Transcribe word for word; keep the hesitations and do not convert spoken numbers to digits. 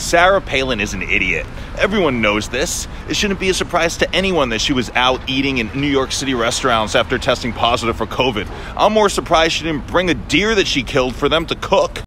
Sara Palin is an idiot. Everyone knows this. It shouldn't be a surprise to anyone that she was out eating in New York City restaurants after testing positive for COVID. I'm more surprised she didn't bring a deer that she killed for them to cook.